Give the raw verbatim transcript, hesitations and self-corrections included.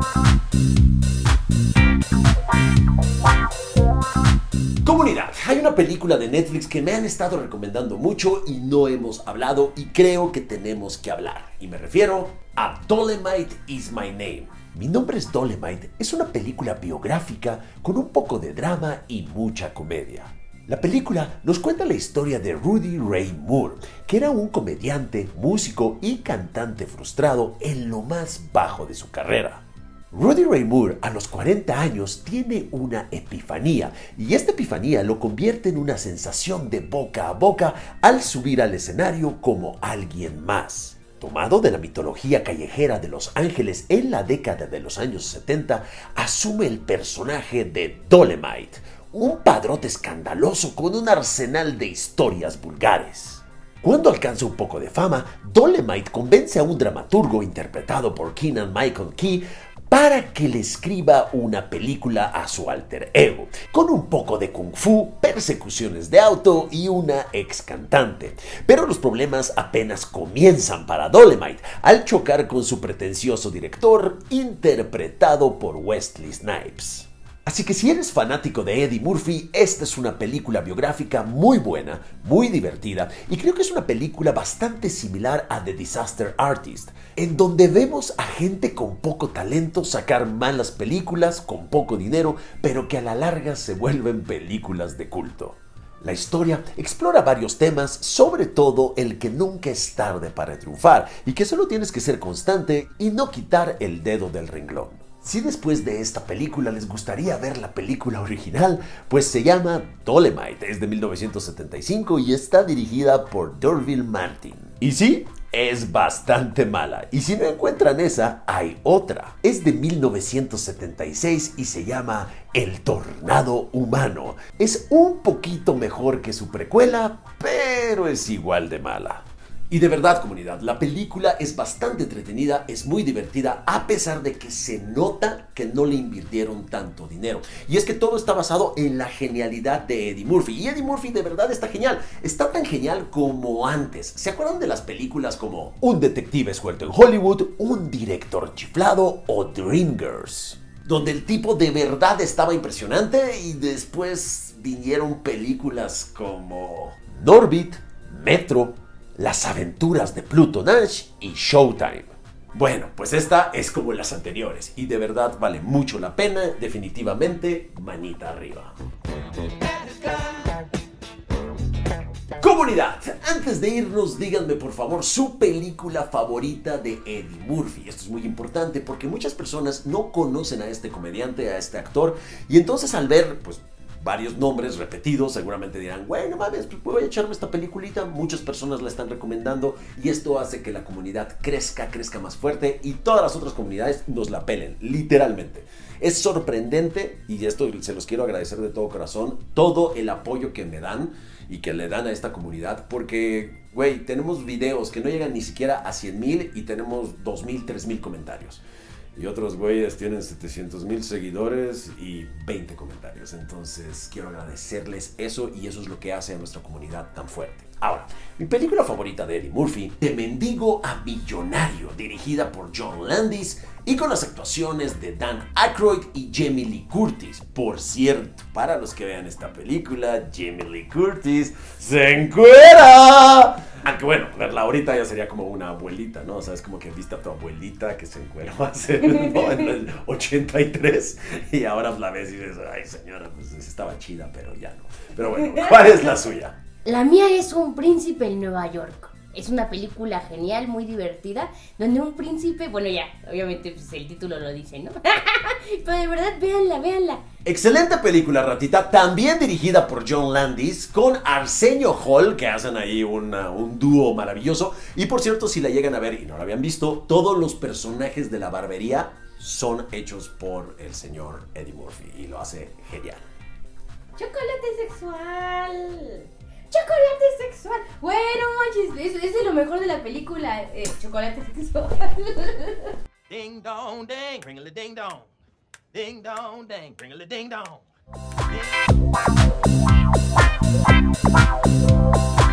Comunidad, hay una película de Netflix que me han estado recomendando mucho y no hemos hablado y creo que tenemos que hablar. Y me refiero a Dolemite Is My Name. Mi nombre es Dolemite es una película biográfica con un poco de drama y mucha comedia. La película nos cuenta la historia de Rudy Ray Moore, que era un comediante, músico y cantante frustrado en lo más bajo de su carrera. Rudy Ray Moore a los cuarenta años tiene una epifanía y esta epifanía lo convierte en una sensación de boca a boca al subir al escenario como alguien más. Tomado de la mitología callejera de Los Ángeles en la década de los años setenta, asume el personaje de Dolemite, un padrote escandaloso con un arsenal de historias vulgares. Cuando alcanza un poco de fama, Dolemite convence a un dramaturgo interpretado por Keegan-Michael Key para que le escriba una película a su alter ego, con un poco de kung fu, persecuciones de auto y una ex cantante. Pero los problemas apenas comienzan para Dolemite al chocar con su pretencioso director, interpretado por Wesley Snipes. Así que si eres fanático de Eddie Murphy, esta es una película biográfica muy buena, muy divertida y creo que es una película bastante similar a The Disaster Artist, en donde vemos a gente con poco talento sacar malas películas con poco dinero, pero que a la larga se vuelven películas de culto. La historia explora varios temas, sobre todo el que nunca es tarde para triunfar y que solo tienes que ser constante y no quitar el dedo del renglón. Si después de esta película les gustaría ver la película original, pues se llama Dolemite, es de mil novecientos setenta y cinco y está dirigida por D'Urville Martin. Y sí, es bastante mala, y si no encuentran esa, hay otra. Es de mil novecientos setenta y seis y se llama El Tornado Humano. Es un poquito mejor que su precuela, pero es igual de mala. Y de verdad, comunidad, la película es bastante entretenida, es muy divertida, a pesar de que se nota que no le invirtieron tanto dinero. Y es que todo está basado en la genialidad de Eddie Murphy. Y Eddie Murphy de verdad está genial. Está tan genial como antes. ¿Se acuerdan de las películas como Un detective suelto en Hollywood, Un director chiflado o Dreamgirls? Donde el tipo de verdad estaba impresionante y después vinieron películas como Norbit, Metro, Las aventuras de Pluto Nash y Showtime. Bueno, pues esta es como las anteriores y de verdad vale mucho la pena, definitivamente manita arriba. Comunidad, antes de irnos díganme por favor su película favorita de Eddie Murphy. Esto es muy importante porque muchas personas no conocen a este comediante, a este actor, y entonces al ver pues varios nombres repetidos, seguramente dirán, güey, no mames, pues voy a echarme esta peliculita. Muchas personas la están recomendando y esto hace que la comunidad crezca, crezca más fuerte y todas las otras comunidades nos la pelen, literalmente. Es sorprendente, y esto se los quiero agradecer de todo corazón, todo el apoyo que me dan y que le dan a esta comunidad, porque, güey, tenemos videos que no llegan ni siquiera a cien mil y tenemos dos mil, tres mil comentarios. Y otros güeyes tienen setecientos mil seguidores y veinte comentarios. Entonces quiero agradecerles eso y eso es lo que hace a nuestra comunidad tan fuerte. Ahora, mi película favorita de Eddie Murphy, De Mendigo a Millonario, dirigida por John Landis y con las actuaciones de Dan Aykroyd y Jamie Lee Curtis. Por cierto, para los que vean esta película, Jamie Lee Curtis se encuera. Aunque bueno, verla ahorita ya sería como una abuelita, ¿no? O sea, es como que viste a tu abuelita que se encueró hace, ¿no? En el ochenta y tres y ahora la ves y dices, ay señora, pues estaba chida, pero ya no. Pero bueno, ¿cuál es la suya? La mía es Un príncipe en Nueva York. Es una película genial, muy divertida, donde un príncipe, bueno ya, obviamente pues el título lo dice, ¿no? Pero de verdad, véanla, véanla. Excelente película, ratita, también dirigida por John Landis, con Arsenio Hall, que hacen ahí una, un dúo maravilloso. Y por cierto, si la llegan a ver y no la habían visto, todos los personajes de la barbería son hechos por el señor Eddie Murphy y lo hace genial. Chocolate sexual. Chocolate sexual. Bueno, manches, es, es de lo mejor de la película, eh, Chocolate sexual. Ding dong ding, ringly ding dong. Ding dong ding, ringly ding dong. Ding